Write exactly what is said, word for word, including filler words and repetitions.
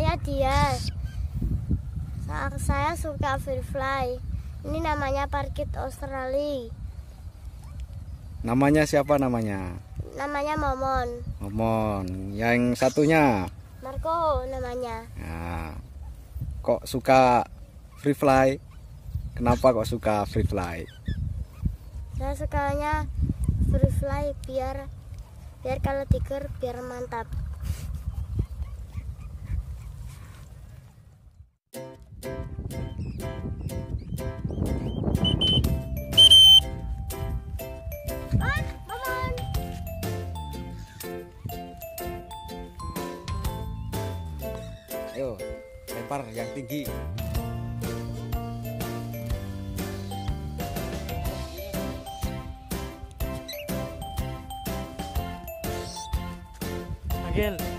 Saya Dias. Sa- Saya suka free fly. Ini namanya parkit Australia. Namanya siapa namanya? Namanya Momon. Momon. Yang satunya? Marco namanya. Nah, kok suka free fly? Kenapa kok suka free fly? Saya sukanya free fly biar biar kalau tidur biar mantap. Ah, Momon. Ayo, lempar yang tinggi. Agil.